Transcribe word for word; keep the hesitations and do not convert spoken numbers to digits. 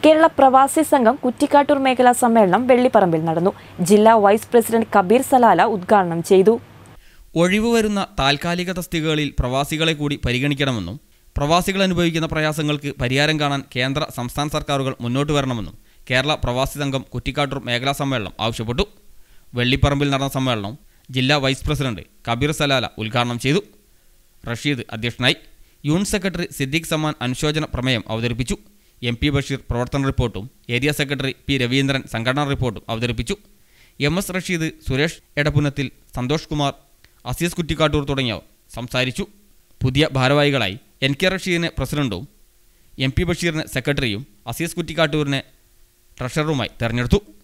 കേരള പ്രവാസി സംഘം കുറ്റിക്കാട്ടൂർ മേഖലാ സമ്മേളനം വെള്ളിപ്പറമ്പിൽ നടന്നു. ജില്ലാ വൈസ് പ്രസിഡന്റ് കബീർ സലാല ഉദ്ഘാടനം ചെയ്തു. ഒഴിവ് വരുന്ന താൽക്കാലിക തസ്തികകളിൽ പ്രവാസികളെ കൂടി പരിഗണിക്കണമെന്നും പ്രവാസികൾ അനുഭവിക്കുന്ന പ്രയാസങ്ങൾക്ക് പരിഹാരം കാണാൻ കേന്ദ്ര സംസ്ഥാന സർക്കാരുകൾ മുന്നോട്ട് വരണമെന്നും കേരള പ്രവാസി സംഘം കുറ്റിക്കാട്ടൂർ മേഖലാ സമ്മേളനം ആവശ്യപ്പെട്ടു. വെള്ളിപ്പറമ്പിൽ നടന്ന സമ്മേളനം ജില്ലാ വൈസ് പ്രസിഡന്റ് കബീർ സലാല ഉദ്ഘാടനം ചെയ്തു. റഷീദ് അധ്യക്ഷനായി. യൂണിറ്റ് സെക്രട്ടറി സിദ്ദീഖ് സമാൻ അനുശോചന പ്രമേയം അവതരിപ്പിച്ചു. എം പി ബഷീർ പ്രവർത്തന റിപ്പോർട്ടും ഏരിയ സെക്രട്ടറി പി രവീന്ദ്രൻ സംഘടനാ റിപ്പോർട്ടും അവതരിപ്പിച്ചു. എം എസ് റഷീദ്, സുരേഷ് എടപ്പുന്നത്തിൽ, സന്തോഷ് കുമാർ, അസീസ് കുറ്റിക്കാട്ടൂർ തുടങ്ങിയവർ സംസാരിച്ചു. പുതിയ ഭാരവാഹികളായി എൻ കെ റഷീദിനെ പ്രസിഡന്റും എം പി ബഷീറിനെ സെക്രട്ടറിയും അസീസ് കുറ്റിക്കാട്ടൂരിനെ ട്രഷററുമായി തെരഞ്ഞെടുത്തു.